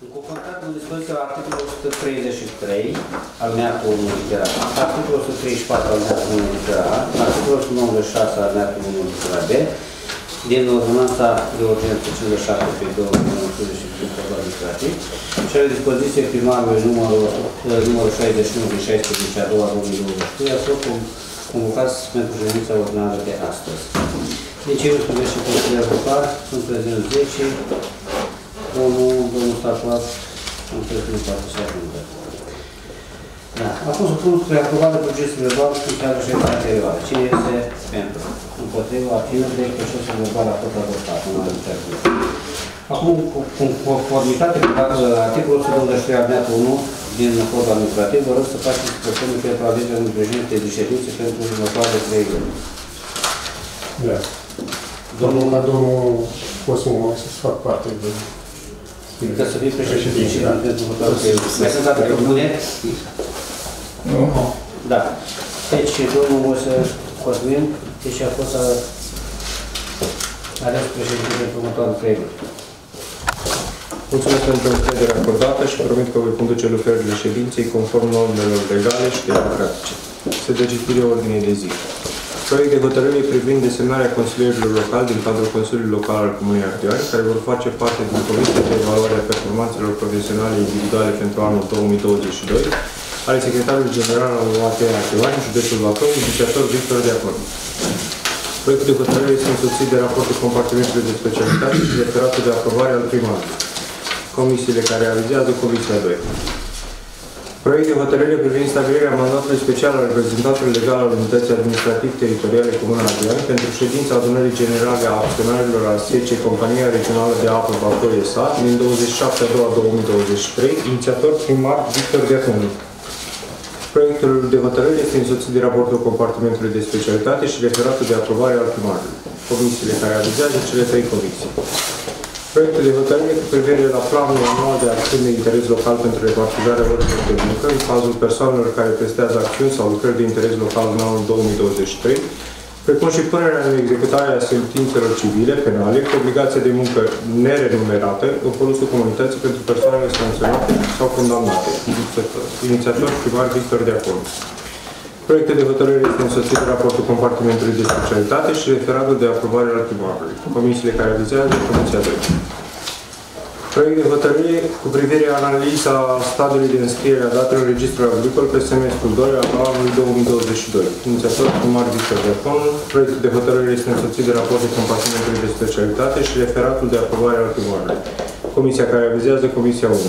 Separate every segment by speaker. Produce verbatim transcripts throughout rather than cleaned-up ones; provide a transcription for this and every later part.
Speaker 1: În conformitate cu dispoziția articolul o sută treizeci și trei, alineatul unu litera A, articolul o sută treizeci și patru, alineatul unu litera A, articolul o sută nouăzeci și șase, alineatul unu litera B, din ordonanța de urgență cincizeci și șapte pe două mii nouăsprezece și din codul administrativ, cele dispoziții primarului numărul, numărul șaizeci și unu din șaisprezece a doua două mii douăzeci și doi, a fost convocați pentru ședința ordinară de astăzi. Deci, eu privește consiliul local, sunt prezenți zece, unu, domnul Statuat, am crezut nu poate să ajungă. Da. Acum să pun spre aprobarea procesului verbal și chiar ședința anterioară. Cine este pentru? Împotriva, abțineri, de procesul verbal a fost adoptat. Acum, cu conformitate cu articolul o sută douăzeci și trei alineatul unu din codul administrativ, vă rog să faceți propuneri pentru alegerea unui președinte de ședințe pentru următoarele trei luni.
Speaker 2: Da. Domnul, ca domnul Cosmo, mai să fac parte de...
Speaker 1: Ca să fii președinte pentru următoarele trei luni. Mai sunt alte propuneri?
Speaker 2: Nu.
Speaker 1: Da. Deci, domnul Moise Cosmin, deci a fost ales președinte pentru următoarele trei luni.
Speaker 3: Mulțumesc pentru încrederea acordată și promit că voi conduce lucrările ședinței conform normelor legale și democratice. Se dă citire ordinei de zi. Proiect de hotărâre privind desemnarea consilierilor locali din cadrul Consiliului Local al Comunei Ardeani, care vor face parte din Comisia de Evaluare a Performanțelor Profesionale Individuale pentru anul două mii douăzeci și doi, ale secretarului general al O A T Ardeani, județul Bacău, inițiator Victor Deaconu. Proiectul de hotărâre este însoțit de raportul compartimentului de specialitate și referatul de aprobare al primarului. Comisiile care realizează Comisia doi. Proiect de hotărâre privind stabilirea mandatului special al reprezentantului legal al Unității Administrativ-Teritoriale Comuna Ardeani pentru ședința adunării generale a acționarilor a S E C E Compania Regională de Apă Bacău S A din douăzeci și șapte a doua două mii douăzeci și trei, inițiator primar Victor Deaconu. Proiectul de hotărâre este însoțit de raportul compartimentului de specialitate și referatul de aprobare al primarului. Comisiile care avizează cele trei comisii. Proiectul de hotărâre cu privire la planul anual de acțiuni de interes local pentru repartizarea orilor de muncă în cazul persoanelor care prestează acțiuni sau lucrări de interes local în anul două mii douăzeci și trei, precum și punerea în executare a sentințelor civile, penale, cu obligație de muncă nerenumerată în folosul comunității pentru persoanele sancționate sau condamnate. Inițiator primar Victor Deaconu. Proiectul de hotărâre este însoțit de raportul compartimentului de specialitate și referatul de aprobare al primarului. Comisiile care avizează Comisia doi. Proiect de hotărâre cu privire la analiza stadiului de înscriere a datelor în registrul agricol pe semestrul doi al anului două mii douăzeci și doi. Inițiator primar Victor Deaconu. Proiectul de hotărâre este însoțit de raportul compartimentului de specialitate și referatul de aprobare al primarului. Comisia care avizează Comisia unu.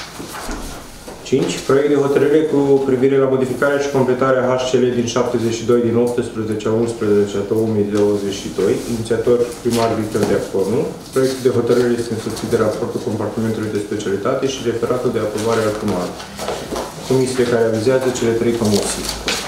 Speaker 3: cinci. Proiect de hotărâre cu privire la modificarea și completarea H C L din șaptezeci și doi din optsprezece a unsprezece a două mii douăzeci și doi, inițiator primar Victor Deaconu. Proiectul de hotărâre este însoțit de raportul compartimentului de specialitate și referatul de aprobare al primarului. Comisiile care avizează cele trei comisii.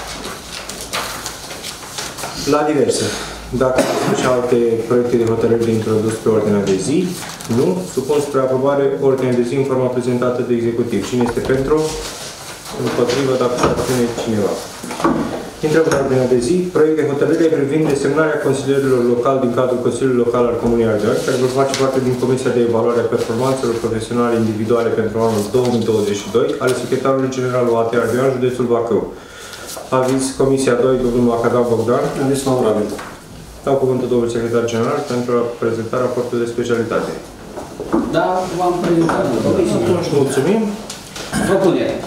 Speaker 3: La diverse. Dacă sunt și alte proiecte de hotărâre de introdus pe ordinea de zi, nu, supun spre aprobare ordinea de zi în forma prezentată de executiv. Cine este pentru? Împotrivă, dacă se abține cineva. Intrăm în ordinea de zi. Proiect de hotărâre privind desemnarea consilierilor locali din cadrul Consiliului Local al Comunei Ardeani, care vor face parte din Comisia de Evaluare a Performanțelor Profesionale Individuale pentru anul două mii douăzeci și doi, ale secretarului general O A T Ardeani, județul Bacău. Aviz Comisia doi, domnul Macadam Bogdan.
Speaker 4: Aviz favorabil.
Speaker 3: Dau cuvântul domnului secretar general pentru a prezenta raportul de specialitate.
Speaker 1: Da, v-am prezentat.
Speaker 3: Atunci, mulțumim.
Speaker 1: Propunere.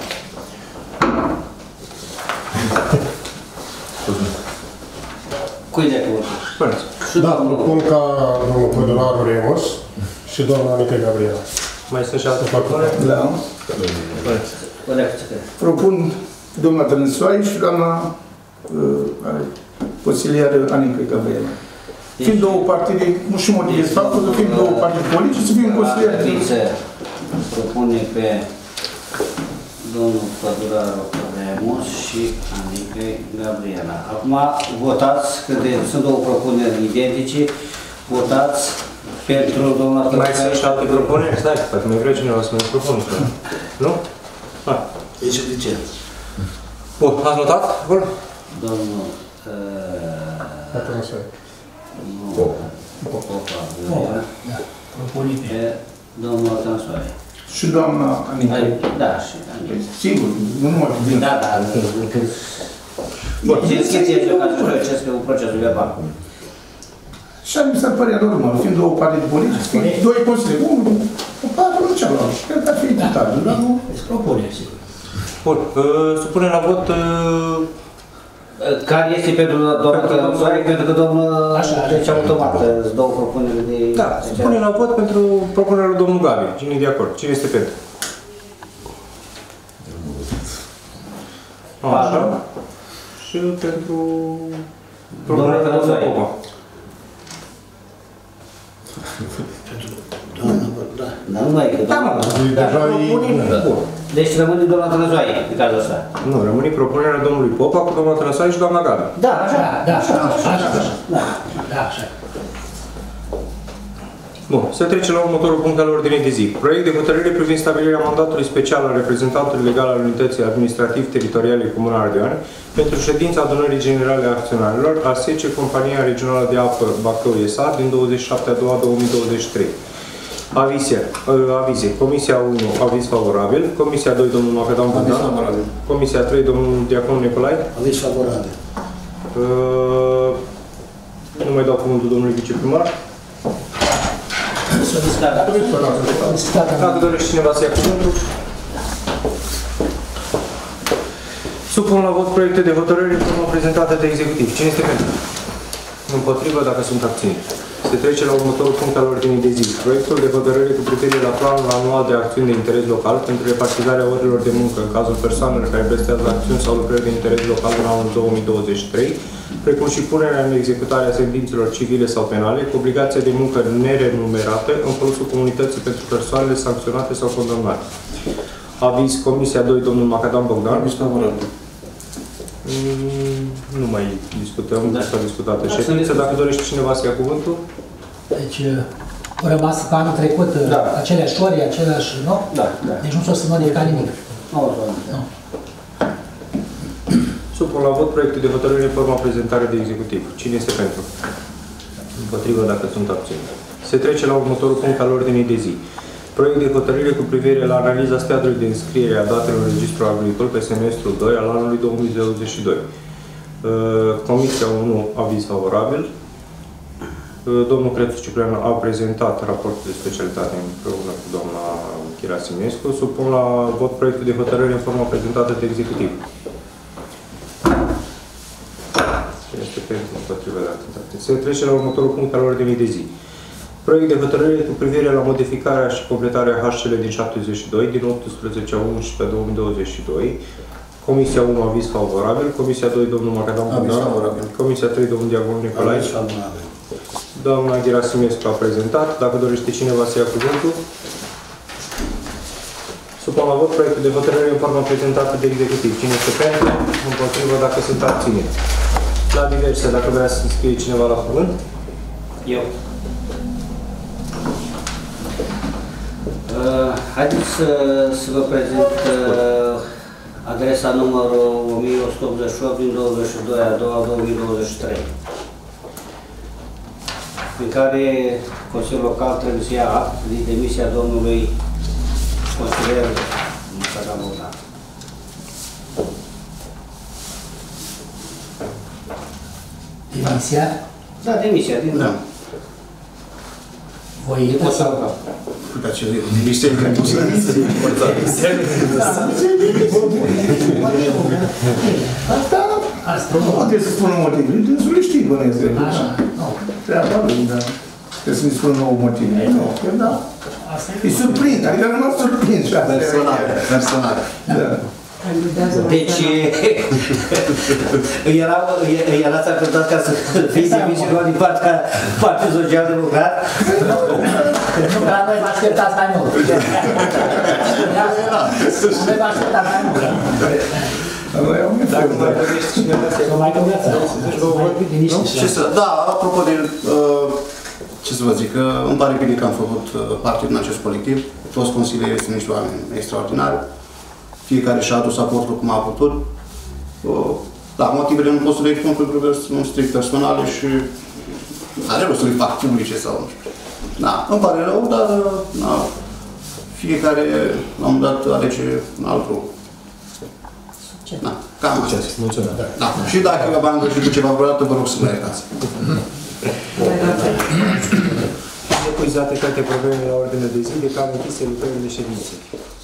Speaker 1: Cui de cuvântul?
Speaker 3: Spuneți.
Speaker 2: Da, propun ca domnul Păduraru Remus și doamna Anică Gabriela.
Speaker 3: Mai sunt și alte propuneri?
Speaker 4: Da.
Speaker 3: Spuneți.
Speaker 4: Propun doamna Tănăsoaie și doamna uh, consiliară Anică Gabriela. Fiind două partide, nu și motivez faptul că fiind două partide politice, să fim consilieri.
Speaker 1: Propune pe domnul Păduraru Remus și Anică Gabriela. Acum votați, că de, sunt două propuneri identice, votați pentru domnul Păduraru.
Speaker 3: Mai sunt și alte propuneri? Stai, poate mai vreau cineva să mai propun. Nu? Ha.
Speaker 4: Deci de ce?
Speaker 3: Bun, ați notat? Bun.
Speaker 1: Domnul...
Speaker 2: Atunci.
Speaker 1: Nu. Popa. Domnul Tănăsoaie.
Speaker 4: Și doamna Anica.
Speaker 1: Da, și Anica.
Speaker 4: Sigur, nu numai cu
Speaker 1: Da, da, când... Bun, ce schiție de cazul judecesc cu procesul verbal.
Speaker 4: Și mi s-ar părea normal, fiind două partide politice, fiind doi consilieri, unul, o parte nu cealaltă. Cred că ar fi echitabil, dar nu...
Speaker 5: Îți propune, sigur.
Speaker 3: Bun, supunem la vot...
Speaker 1: Care este pentru domnul Tănăsoare, pentru că domnul... Deci automat, îți două propuneri de...
Speaker 3: Da, supunem la vot pentru propunerea lui domnul Gabi. Cine e de acord? Cine este pentru? Așa. Și pentru... propunerea lui domnul Popa.
Speaker 1: Da, nu mai e că... Da, mă,
Speaker 2: Deja e...
Speaker 1: deci rămâne doamna Tănăsoare, în cazul ăsta.
Speaker 3: Nu, rămâne propunerea domnului Popa cu doamna Tănăsoare și doamna Gabi.
Speaker 1: Da, așa.
Speaker 5: Da, așa, așa, așa.
Speaker 1: Da.
Speaker 5: Da, așa.
Speaker 3: Bun, să trecem la următorul punct al ordinii de zi. Proiect de hotărâre privind stabilirea mandatului special al reprezentantului legal al Unității Administrativ-Teritoriale Comuna Ardeoane pentru ședința adunării generale a acționarilor a S C Compania Regională de Apă Bacău S A din douăzeci și șapte a doua două mii douăzeci și trei. Avize. Avize. Comisia unu, aviz favorabil. Comisia doi, domnul Macădam Bogdan. Comisia trei, domnul Diacon Nicolae.
Speaker 5: Aviz favorabil.
Speaker 3: Uh, nu mai dau cuvântul domnului viceprimar. Dacă dorește cineva să ia cuvântul. Supun la vot proiecte de hotărâre în formă prezentată de executiv. Cine este pentru? Împotrivă dacă sunt abțineri. Se trece la următorul punct al ordinii de zi. Proiectul de hotărâre cu privire la planul anual de acțiuni de interes local pentru repartizarea orelor de muncă în cazul persoanelor care prestează acțiuni sau lucrări de interes local în anul două mii douăzeci și trei, precum și punerea în executare a sentințelor civile sau penale cu obligația de muncă nerenumerată în folosul comunității pentru persoanele sancționate sau condamnate. Aviz Comisia doi, domnul Macădam Bogdan.
Speaker 4: Aviz favorabil.
Speaker 3: Mm, nu mai discutăm, da. S-a discutat în ședință. Dacă dorește cineva să ia cuvântul.
Speaker 5: Deci, au rămas pe anul trecut
Speaker 1: da.
Speaker 5: aceleași ori, aceleași, nu?
Speaker 1: Da, da.
Speaker 5: Deci nu s-o să modifica nimic.
Speaker 1: Nu, nu.
Speaker 3: Supun la vot proiectul de hotărâre în forma prezentare de executiv. Cine este pentru? Împotrivă dacă sunt abțineri. Se trece la următorul punct al ordinii de zi. Proiect de hotărâre cu privire la analiza stadiului de înscriere a datelor în registrul agricol pe semestrul doi al anului două mii douăzeci și doi. Comisia unu, aviz favorabil. Domnul Crețu Ciprian a prezentat raportul de specialitate împreună cu doamna Chirasimescu. Supun la vot proiectul de hotărâre în forma prezentată de executiv. Este pentru împotriva de activitate. Se trece la următorul punct al ordinii de zi. Proiect de hotărâre cu privire la modificarea și completarea H C L din șaptezeci și doi, din optsprezece a unsprezece două mii douăzeci și doi. Comisia unu, aviz favorabil. Comisia doi, domnul Macădam Bogdan. Comisia trei, domnul Diacon Nicolae. Doamna Chirasimescu a prezentat. Dacă dorește cineva să ia cuvântul. Supun la vot proiectul de hotărâre în forma prezentată de executiv. Cine este pentru? Împotrivă dacă sunt abțineri. La diverse, dacă vrea să scrie cineva la cuvânt.
Speaker 1: Eu. Uh, haideți să, să vă prezint uh, adresa numărul o mie o sută optzeci și opt din douăzeci și doi a doua două mii douăzeci și trei, în care Consiliul Local trebuie să ia act de demisia domnului consilier Macădam Bogdan.
Speaker 5: Demisia?
Speaker 1: Da, demisia, din
Speaker 4: Da.
Speaker 5: Voită sau...
Speaker 4: Dar ce demisia e nu se Asta...
Speaker 5: Asta
Speaker 4: nu trebuie să spună motive. Dânsul le știi, bănesc.
Speaker 5: Așa, nu.
Speaker 4: Treaba lui, dar trebuie să-mi spună nouă motive. Nu, că da. E surprins, adică am rămas surprins și asta.
Speaker 6: Personal, personal.
Speaker 4: Da.
Speaker 1: Deci, îi era, îi erați acceptat ca să fiți emisiunea din partea Partidului Social-Democrat?
Speaker 5: Nu, dar noi vă așteptați mai mult. Noi vă așteptați mai mult.
Speaker 3: Dacă mai dorești cineva să ia
Speaker 5: mai căunați.
Speaker 6: Da, apropo de, ce să vă zic, îmi pare bine că am făcut parte din acest colectiv. Toți consilierii sunt niște oameni extraordinari. Fiecare și-a adus aportul cum a putut. Da, motivele nu pot să le expun pentru că sunt strict personale și are rost să le fac publice sau nu știu. Da, îmi pare rău, dar na, fiecare, la un moment dat, alege un alt drum. Da, cam așa.
Speaker 3: Mulțumesc.
Speaker 6: Da. Și dacă v-am greșit ceva vreodată, vă rog să mă iertați.
Speaker 3: Epuizate toate problemele la ordine de zi, declar închise lucrările ședinței.